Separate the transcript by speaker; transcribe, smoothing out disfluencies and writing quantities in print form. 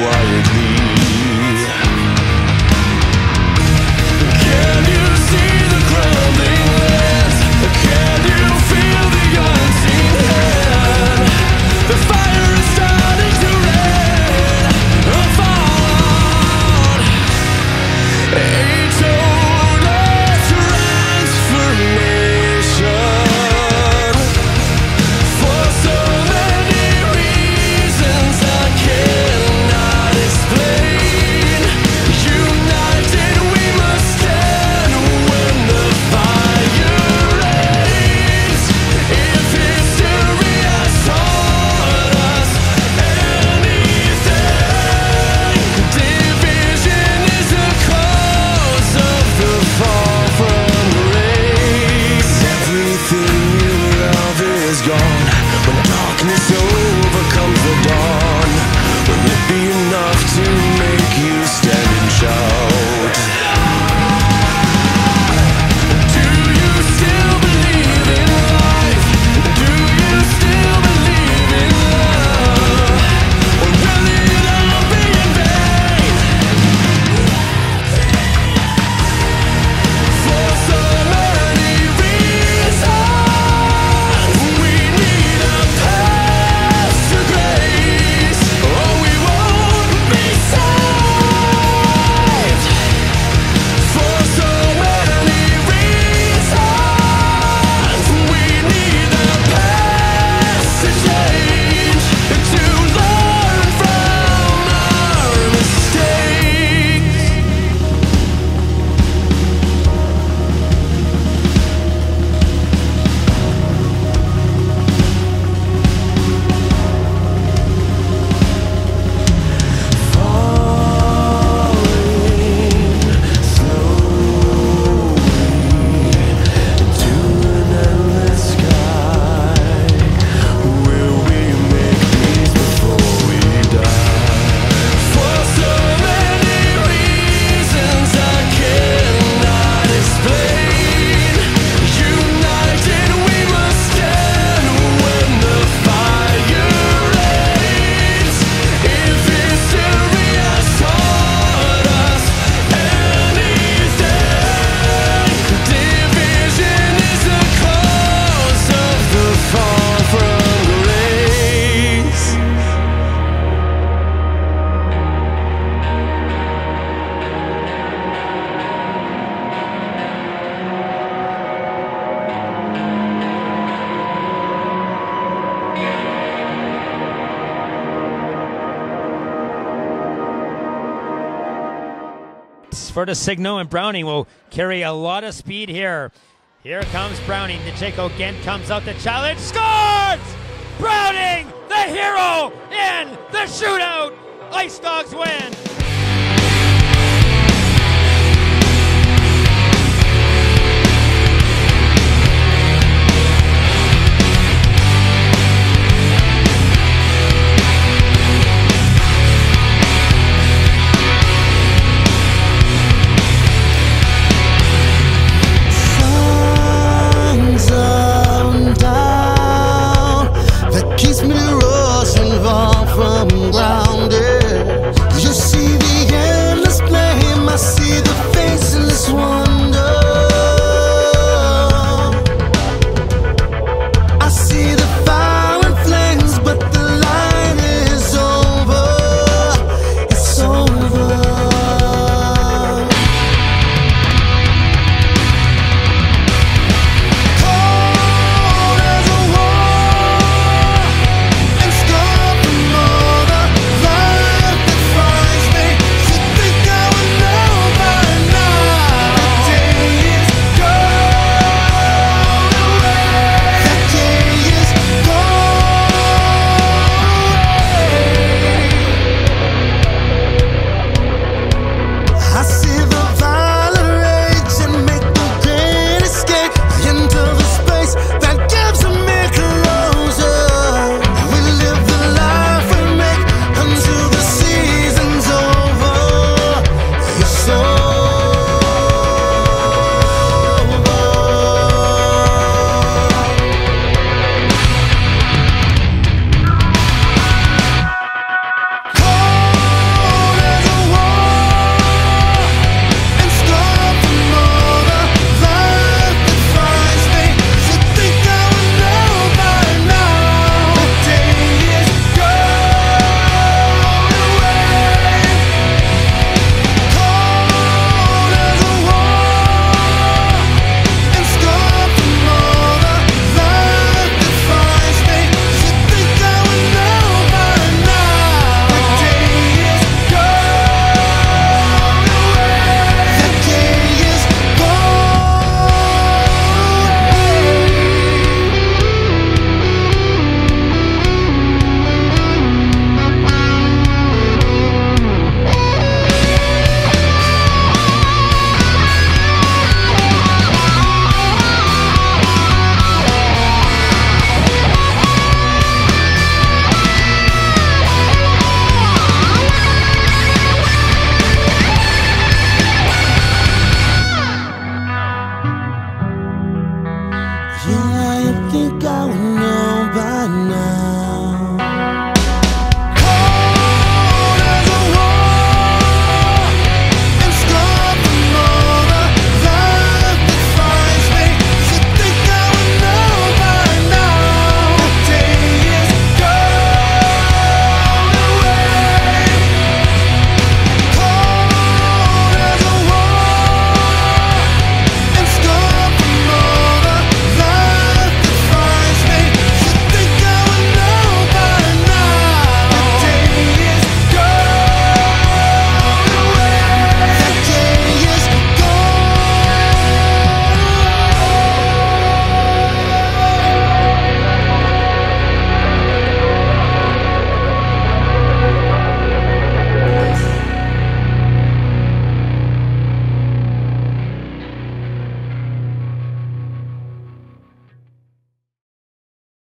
Speaker 1: quietly. Can you see the crumbling lands? Can you feel the unseen hand? The fire is starting to red fall. A total transformation. For so many reasons I cannot explain. United we must stand when the fire rains. If history has taught us anything, division is the cause of the fall from grace. Everything you love is gone when darkness overcomes the dawn. Will it be enough to make you stand and shout? Do you still believe in life? Do you still believe in love? Or will it all be in vain? For so many reasons, we need a path to grace, or we won't be saved. For so many reasons, we need a path to change, to learn from our mistakes. Falling slowly to an endless sky. Will we make peace before we die? For so many reasons I cannot explain. United we must stand when the fire rains. If history has taught us anything, division is the cause of the fall from grace.
Speaker 2: Svertigno and Browning will carry a lot of speed here. Here comes Browning. Pacheco again comes out to challenge. Scores! Browning, the hero in the shootout. Ice Dogs win.
Speaker 1: Songs on down that keeps me lost and far from grounded. You see
Speaker 3: I think I would know